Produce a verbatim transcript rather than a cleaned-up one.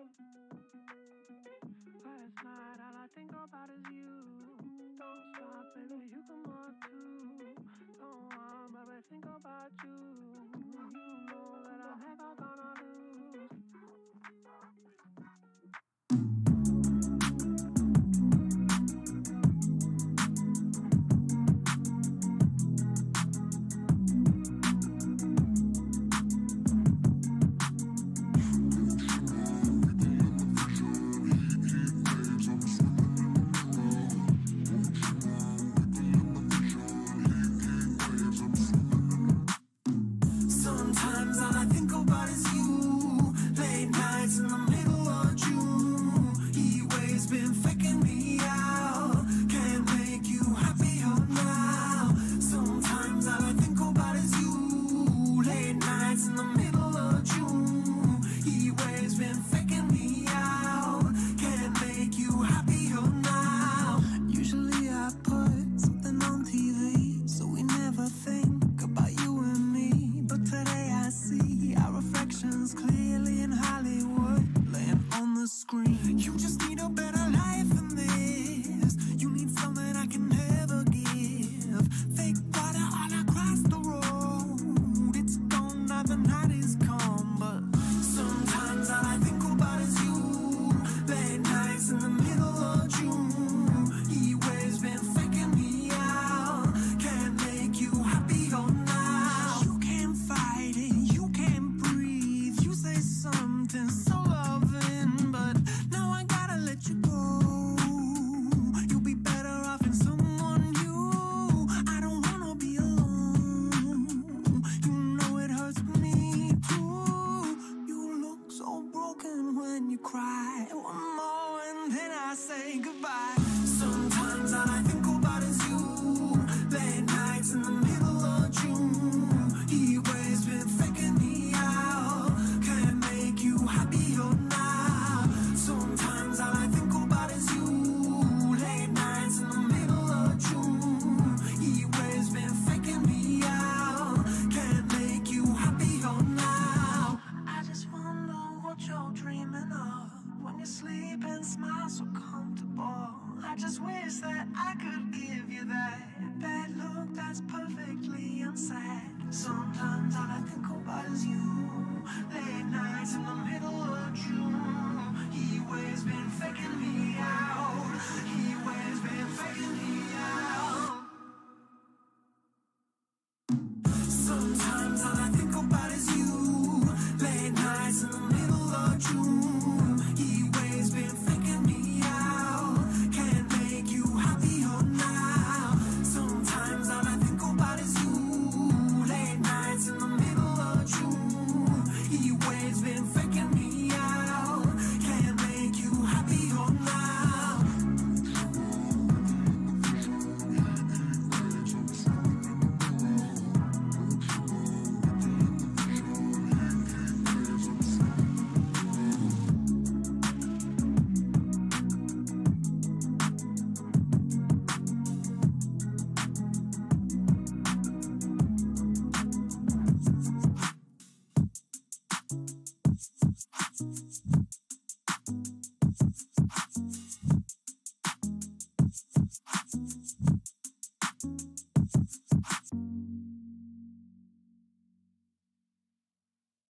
Last night, all I think about is you. Don't stop, baby, you come up too. Don't want, baby, think about you. You know that I'm never gonna lose. Sometimes all I think about is you. Late nights in the middle of June. Heat waves been faking me out. Can't make you happier now. Sometimes all I think about is you. Late nights in the middle of June. Heat waves been faking me out. Can't make you happier now. Usually I put something on T V, so we never think about you and me. But today I see our reflections clearly in Hollywood, laying on the screen. You just need a better